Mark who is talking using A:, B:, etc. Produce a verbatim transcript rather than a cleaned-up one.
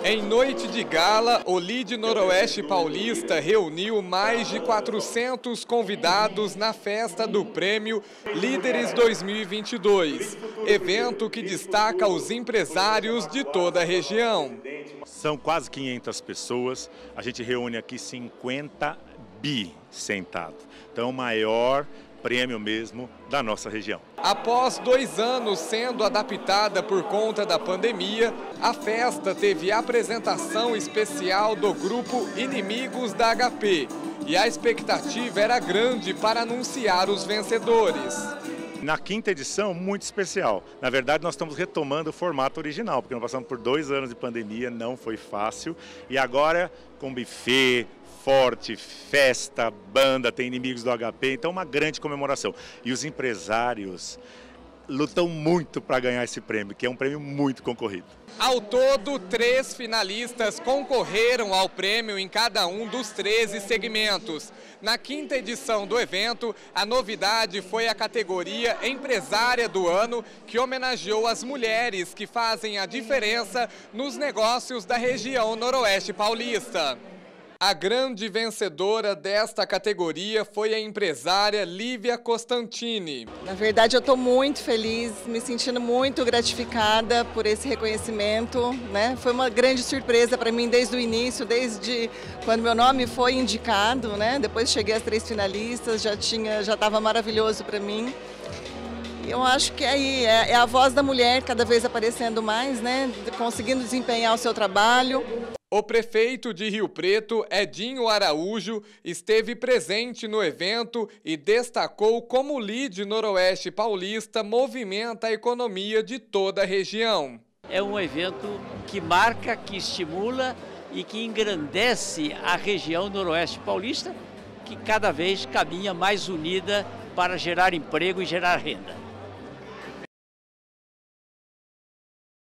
A: Em noite de gala, o Lead Noroeste Paulista reuniu mais de quatrocentos convidados na festa do Prêmio Líderes dois mil e vinte e dois, evento que destaca os empresários de toda a região.
B: São quase quinhentas pessoas, a gente reúne aqui cinquenta bi sentados, então o maior prêmio mesmo da nossa região.
A: Após dois anos sendo adaptada por conta da pandemia, a festa teve apresentação especial do grupo Inimigos da H P e a expectativa era grande para anunciar os vencedores.
B: Na quinta edição, muito especial. Na verdade, nós estamos retomando o formato original, porque nós passamos por dois anos de pandemia, não foi fácil. E agora, com buffet, forte, festa, banda, tem Inimigos do H P, então uma grande comemoração. E os empresários lutam muito para ganhar esse prêmio, que é um prêmio muito concorrido.
A: Ao todo, três finalistas concorreram ao prêmio em cada um dos treze segmentos. Na quinta edição do evento, a novidade foi a categoria Empresária do Ano, que homenageou as mulheres que fazem a diferença nos negócios da região noroeste paulista. A grande vencedora desta categoria foi a empresária Lívia Costantini.
C: Na verdade, eu estou muito feliz, me sentindo muito gratificada por esse reconhecimento, né? Foi uma grande surpresa para mim desde o início, desde quando meu nome foi indicado, né? Depois cheguei às três finalistas, já tinha, já estava maravilhoso para mim. Eu acho que aí é, é a voz da mulher cada vez aparecendo mais, né? Conseguindo desempenhar o seu trabalho.
A: O prefeito de Rio Preto, Edinho Araújo, esteve presente no evento e destacou como o Lead Noroeste Paulista movimenta a economia de toda a região.
D: É um evento que marca, que estimula e que engrandece a região Noroeste Paulista, que cada vez caminha mais unida para gerar emprego e gerar renda.